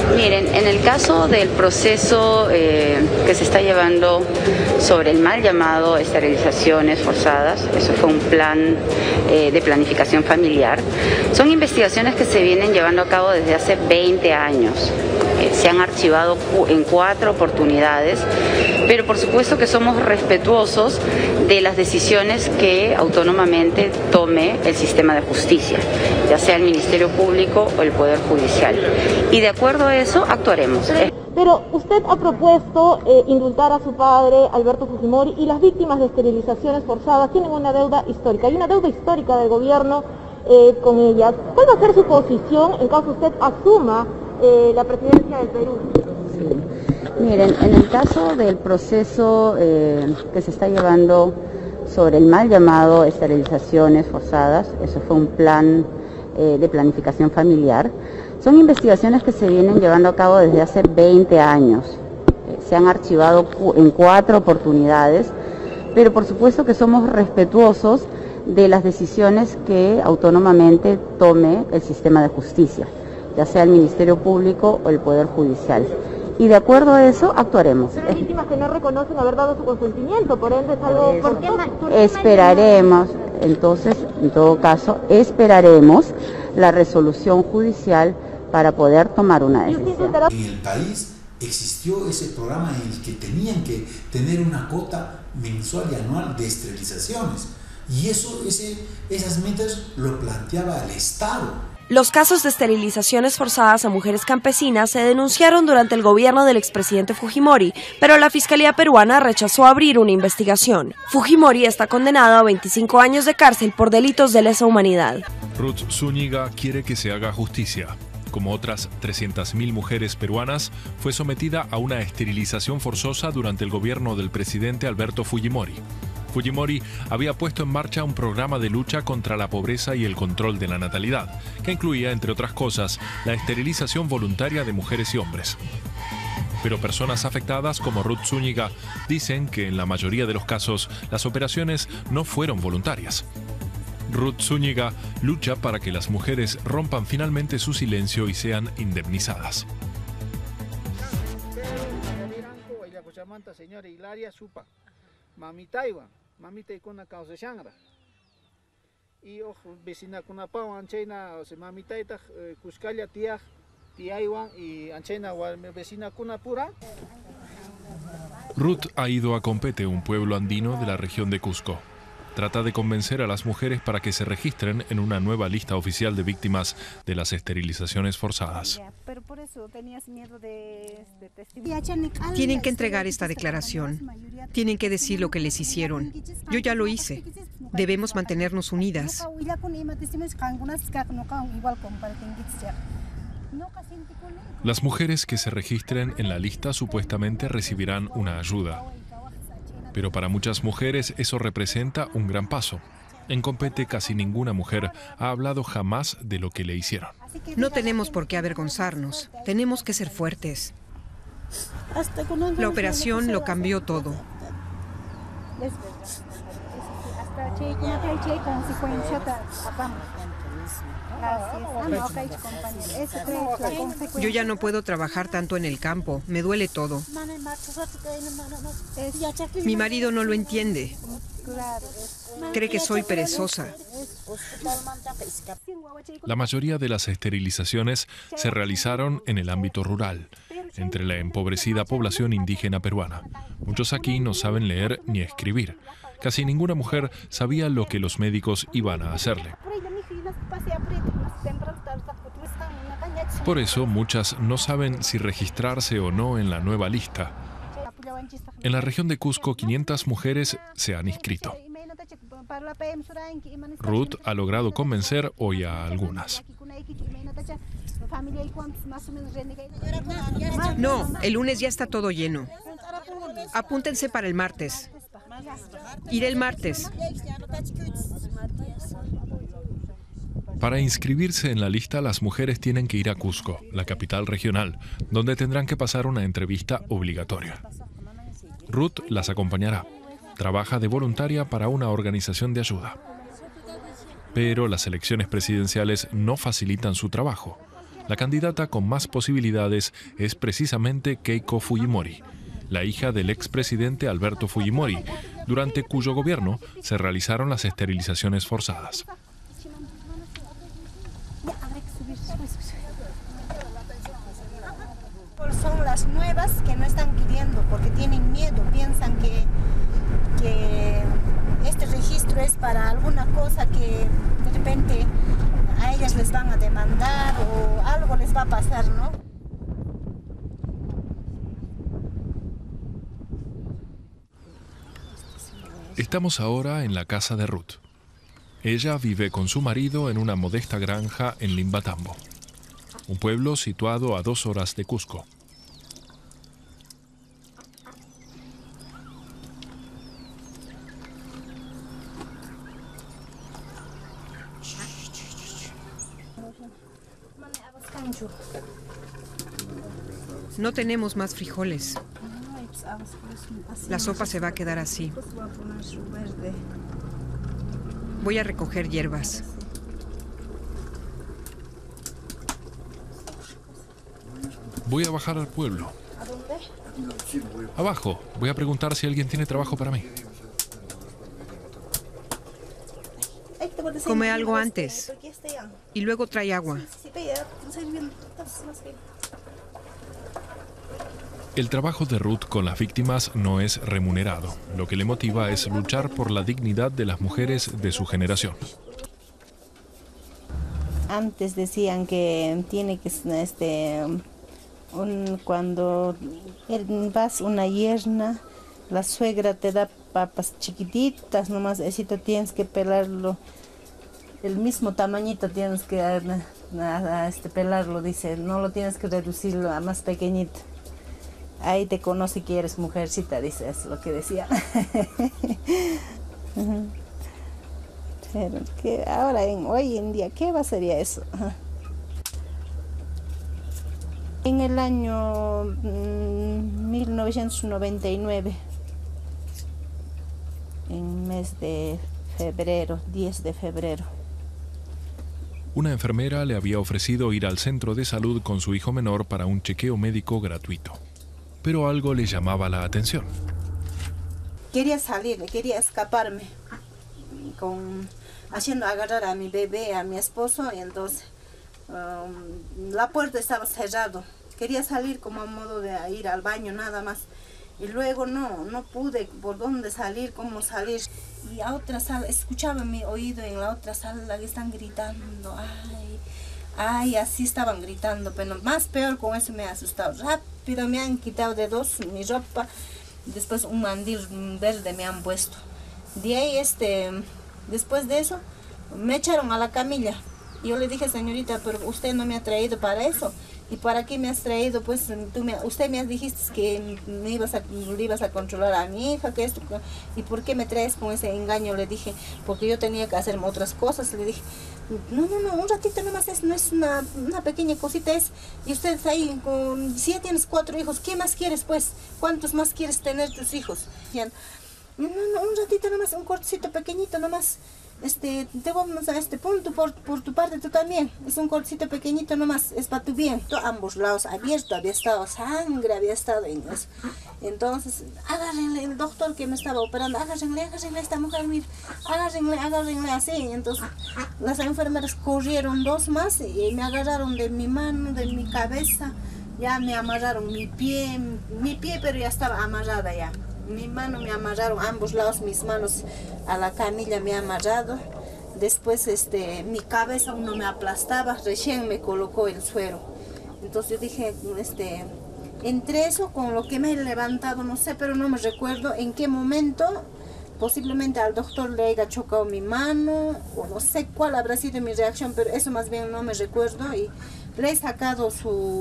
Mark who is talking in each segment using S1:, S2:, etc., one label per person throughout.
S1: Miren, en el caso del proceso que se está llevando sobre el mal llamado esterilizaciones forzadas, eso fue un plan de planificación familiar, son investigaciones que se vienen llevando a cabo desde hace 20 años. Se han archivado en 4 oportunidades, pero por supuesto que somos respetuosos de las decisiones que autónomamente tome el sistema de justicia, ya sea el Ministerio Público o el Poder Judicial. Y de acuerdo a eso actuaremos.
S2: Pero usted ha propuesto indultar a su padre, Alberto Fujimori, y las víctimas de esterilizaciones forzadas tienen una deuda histórica. Hay una deuda histórica del gobierno con ellas. ¿Cuál va a ser su posición en caso usted asuma la presidencia del Perú?
S1: Sí. Miren, en el caso del proceso que se está llevando sobre el mal llamado esterilizaciones forzadas, eso fue un plan de planificación familiar, son investigaciones que se vienen llevando a cabo desde hace 20 años. Se han archivado en 4 oportunidades, pero por supuesto que somos respetuosos de las decisiones que autónomamente tome el sistema de justicia, ya sea el Ministerio Público o el Poder Judicial. Y de acuerdo a eso actuaremos.
S2: Hay víctimas que no reconocen haber dado su consentimiento, por ende es algo forzoso.
S1: Esperaremos, entonces, en todo caso, esperaremos la resolución judicial para poder tomar una decisión.
S3: En el país existió ese programa en el que tenían que tener una cuota mensual y anual de esterilizaciones. Y esas metas lo planteaba el Estado.
S4: Los casos de esterilizaciones forzadas a mujeres campesinas se denunciaron durante el gobierno del expresidente Fujimori, pero la Fiscalía peruana rechazó abrir una investigación. Fujimori está condenado a 25 años de cárcel por delitos de lesa humanidad.
S5: Ruth Zúñiga quiere que se haga justicia. Como otras 300.000 mujeres peruanas, fue sometida a una esterilización forzosa durante el gobierno del presidente Alberto Fujimori. Fujimori había puesto en marcha un programa de lucha contra la pobreza y el control de la natalidad, que incluía, entre otras cosas, la esterilización voluntaria de mujeres y hombres. Pero personas afectadas como Ruth Zúñiga dicen que en la mayoría de los casos las operaciones no fueron voluntarias. Ruth Zúñiga lucha para que las mujeres rompan finalmente su silencio y sean indemnizadas.
S6: Mamita kuna causa shangra y ojo vecina kuna pau anchena o se mamita ita kuskalla tiaiwan y anchena vecina kuna pura.
S5: Ruth ha ido a Compete, un pueblo andino de la región de Cusco. Trata de convencer a las mujeres para que se registren en una nueva lista oficial de víctimas de las esterilizaciones forzadas.
S7: Tienen que entregar esta declaración. Tienen que decir lo que les hicieron. Yo ya lo hice. Debemos mantenernos unidas.
S5: Las mujeres que se registren en la lista supuestamente recibirán una ayuda. Pero para muchas mujeres eso representa un gran paso. En Compete casi ninguna mujer ha hablado jamás de lo que le hicieron.
S7: No tenemos por qué avergonzarnos. Tenemos que ser fuertes. La operación lo cambió todo. Yo ya no puedo trabajar tanto en el campo. Me duele todo. Mi marido no lo entiende. Cree que soy perezosa.
S5: La mayoría de las esterilizaciones se realizaron en el ámbito rural, entre la empobrecida población indígena peruana. Muchos aquí no saben leer ni escribir. Casi ninguna mujer sabía lo que los médicos iban a hacerle. Por eso, muchas no saben si registrarse o no en la nueva lista. En la región de Cusco, 500 mujeres se han inscrito. Ruth ha logrado convencer hoy a algunas.
S7: No, el lunes ya está todo lleno. Apúntense para el martes. Iré el martes.
S5: Para inscribirse en la lista, las mujeres tienen que ir a Cusco, la capital regional, donde tendrán que pasar una entrevista obligatoria. Ruth las acompañará. Trabaja de voluntaria para una organización de ayuda. Pero las elecciones presidenciales no facilitan su trabajo. La candidata con más posibilidades es precisamente Keiko Fujimori, la hija del expresidente Alberto Fujimori, durante cuyo gobierno se realizaron las esterilizaciones forzadas.
S8: Son las nuevas que no están queriendo porque tienen miedo, piensan que este registro es para alguna cosa que de repente a ellas les van a demandar o algo les va a pasar, ¿no?
S5: Estamos ahora en la casa de Ruth. Ella vive con su marido en una modesta granja en Limbatambo, un pueblo situado a 2 horas de Cusco.
S7: No tenemos más frijoles. La sopa se va a quedar así. Voy a recoger hierbas.
S5: Voy a bajar al pueblo.
S8: ¿A dónde?
S5: Abajo. Voy a preguntar si alguien tiene trabajo para mí.
S7: Come algo antes y luego trae agua.
S5: El trabajo de Ruth con las víctimas no es remunerado. Lo que le motiva es luchar por la dignidad de las mujeres de su generación.
S8: Antes decían que tiene que cuando vas una yerna, la suegra te da papas chiquititas, nomás asito tienes que pelarlo, el mismo tamañito tienes que pelarlo, dice, no lo tienes que reducirlo a más pequeñito. Ahí te conoce que eres mujercita, dice, es lo que decía. Pero que ahora, hoy en día, ¿qué sería eso? En el año 1999, en mes de febrero, 10 de febrero.
S5: Una enfermera le había ofrecido ir al centro de salud con su hijo menor para un chequeo médico gratuito. Pero algo le llamaba la atención.
S8: Quería salir, quería escaparme, haciendo agarrar a mi bebé, a mi esposo, y entonces la puerta estaba cerrada. Quería salir como a modo de ir al baño nada más. Y luego no pude por dónde salir, cómo salir. Y a otra sala, escuchaba en mi oído en la otra sala que están gritando, ay, así estaban gritando, pero más peor con eso me ha asustado. Rápido me han quitado de dos mi ropa, después un mandil verde me han puesto. De ahí, después de eso, me echaron a la camilla. Yo le dije, señorita, pero usted no me ha traído para eso. ¿Y para qué me has traído? Pues usted me dijiste que le ibas a controlar a mi hija, que esto. ¿Y por qué me traes con ese engaño? Le dije, porque yo tenía que hacer otras cosas. Le dije, no, un ratito nomás, no es una pequeña cosita, es. Y usted está ahí, si ya tienes 4 hijos, ¿qué más quieres pues? ¿Cuántos más quieres tener tus hijos? Y, no, un ratito nomás, un cortecito pequeñito nomás. Te vamos a este punto por tu parte tú también. Es un cortecito pequeñito nomás, es para tu bien. Ambos lados abiertos, había estado sangre, había estado en eso. Entonces, agárrenle, el doctor que me estaba operando, agárrenle a esta mujer, mira, agárrenle así. Entonces, las enfermeras corrieron 2 más y me agarraron de mi mano, de mi cabeza. Ya me amarraron mi pie, pero ya estaba amarrada ya. Mi mano me amarraron, ambos lados, mis manos a la camilla me ha amarrado. Después mi cabeza uno me aplastaba, recién me colocó el suero. Entonces yo dije, entre eso, con lo que me he levantado, no sé, pero no me recuerdo en qué momento, posiblemente al doctor le haya chocado mi mano, o no sé cuál habrá sido mi reacción, pero eso más bien no me recuerdo. Y le he sacado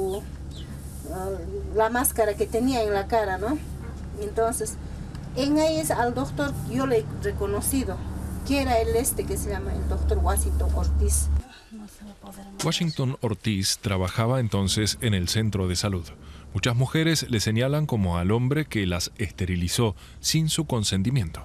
S8: la máscara que tenía en la cara, ¿no? Entonces, en ahí al doctor yo le he reconocido que era que se llama el doctor Washington Ortiz.
S5: Washington Ortiz trabajaba entonces en el centro de salud. Muchas mujeres le señalan como al hombre que las esterilizó sin su consentimiento.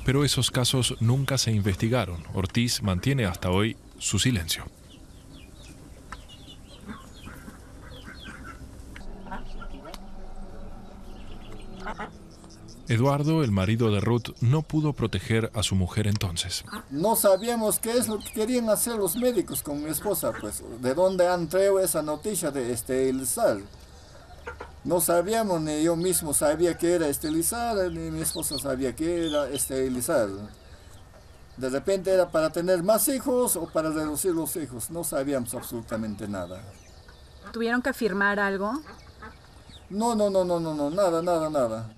S5: pero esos casos nunca se investigaron. Ortiz mantiene hasta hoy su silencio. Eduardo, el marido de Ruth, no pudo proteger a su mujer entonces.
S9: No sabíamos qué es lo que querían hacer los médicos con mi esposa, pues, de dónde han traído esa noticia de esterilizar. No sabíamos, ni yo mismo sabía que era esterilizar, ni mi esposa sabía que era esterilizar. De repente era para tener más hijos o para reducir los hijos, no sabíamos absolutamente nada.
S10: ¿Tuvieron que firmar algo?
S9: No, nada.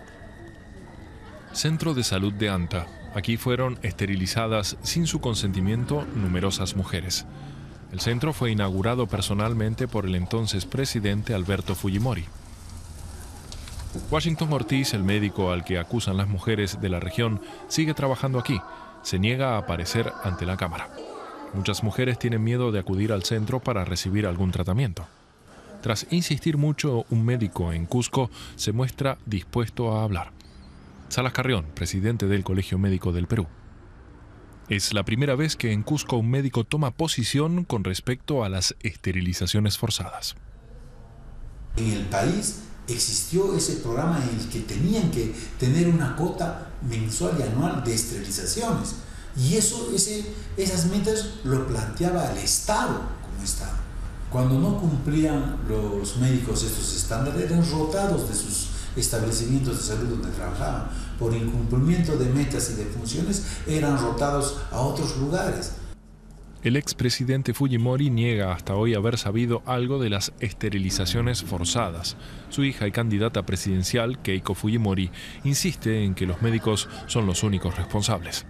S5: Centro de Salud de Anta. Aquí fueron esterilizadas sin su consentimiento numerosas mujeres. El centro fue inaugurado personalmente por el entonces presidente Alberto Fujimori. Washington Ortiz, el médico al que acusan las mujeres de la región, sigue trabajando aquí. Se niega a aparecer ante la cámara. Muchas mujeres tienen miedo de acudir al centro para recibir algún tratamiento. Tras insistir mucho, un médico en Cusco se muestra dispuesto a hablar. Salas Carrión, presidente del Colegio Médico del Perú. Es la primera vez que en Cusco un médico toma posición con respecto a las esterilizaciones forzadas.
S3: En el país existió ese programa en el que tenían que tener una cuota mensual y anual de esterilizaciones. Y esas metas lo planteaba el Estado como Estado. Cuando no cumplían los médicos estos estándares, eran rotados de sus establecimientos de salud donde trabajaban. Por incumplimiento de metas y de funciones, eran rotados a otros lugares.
S5: El expresidente Fujimori niega hasta hoy haber sabido algo de las esterilizaciones forzadas. Su hija y candidata presidencial, Keiko Fujimori, insiste en que los médicos son los únicos responsables.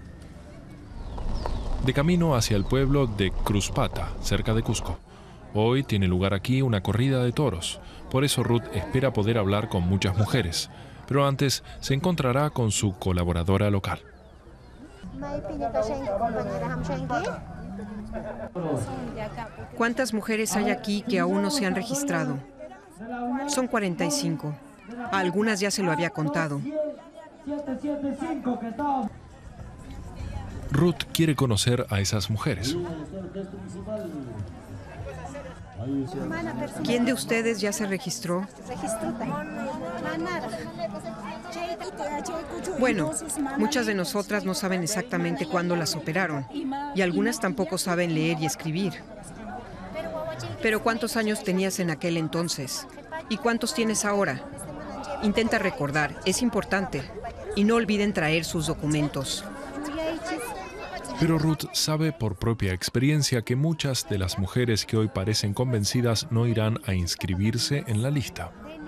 S5: De camino hacia el pueblo de Cruzpata, cerca de Cusco. Hoy tiene lugar aquí una corrida de toros. Por eso Ruth espera poder hablar con muchas mujeres. Pero antes se encontrará con su colaboradora local.
S7: ¿Cuántas mujeres hay aquí que aún no se han registrado? Son 45. A algunas ya se lo había contado.
S5: Ruth quiere conocer a esas mujeres.
S7: ¿Quién de ustedes ya se registró? Bueno, muchas de nosotras no saben exactamente cuándo las operaron y algunas tampoco saben leer y escribir. Pero ¿cuántos años tenías en aquel entonces? ¿Y cuántos tienes ahora? Intenta recordar, es importante. Y no olviden traer sus documentos.
S5: Pero Ruth sabe por propia experiencia que muchas de las mujeres que hoy parecen convencidas no irán a inscribirse en la lista.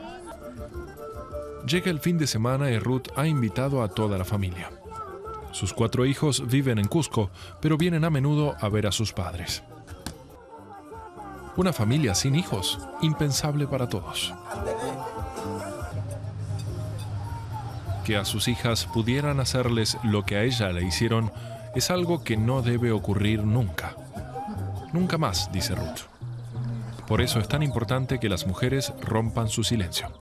S5: Llega el fin de semana y Ruth ha invitado a toda la familia. Sus 4 hijos viven en Cusco, pero vienen a menudo a ver a sus padres. Una familia sin hijos, impensable para todos. Que a sus hijas pudieran hacerles lo que a ella le hicieron es algo que no debe ocurrir nunca. Nunca más, dice Ruth. Por eso es tan importante que las mujeres rompan su silencio.